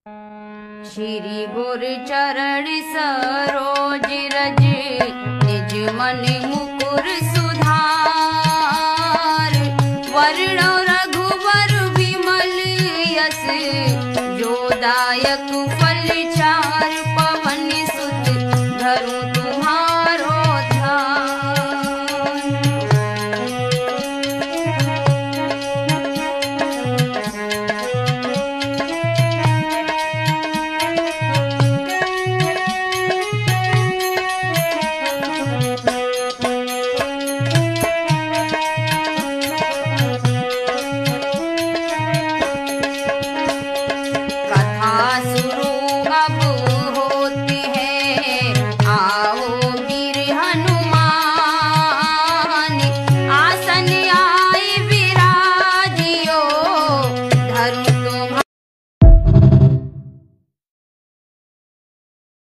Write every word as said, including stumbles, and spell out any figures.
श्री गुर चरण सरोज रज, निज मन मुकुर सुधार। वर्ण रघुवर विमल यस, जो दायक